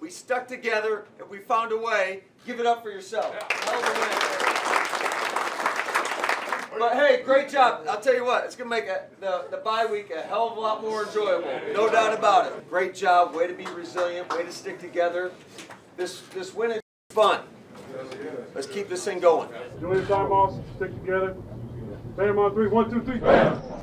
We stuck together and we found a way. Give it up for yourself. Hell of a win. But hey, great job. I'll tell you what, it's going to make the bye week a hell of a lot more enjoyable. No doubt about it. Great job. Way to be resilient. Way to stick together. This win is fun. Let's keep this thing going. Enjoy your time off. Stick together. Bam on 3. 1, 2, 3. Bam.